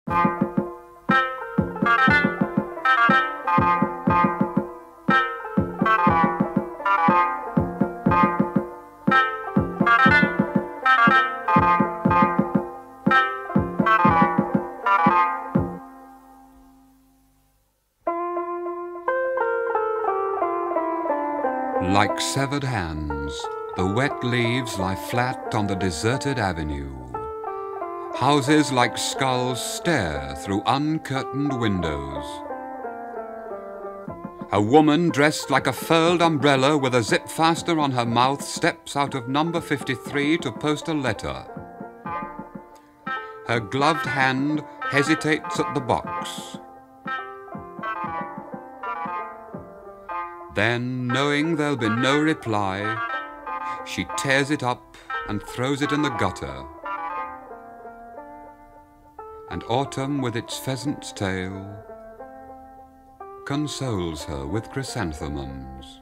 Like severed hands, the wet leaves lie flat on the deserted avenue. Houses like skulls stare through uncurtained windows. A woman dressed like a furled umbrella with a zip fastener on her mouth steps out of number 53 to post a letter. Her gloved hand hesitates at the box. Then, knowing there'll be no reply, she tears it up and throws it in the gutter. And autumn, with its pheasant's tail, consoles her with chrysanthemums.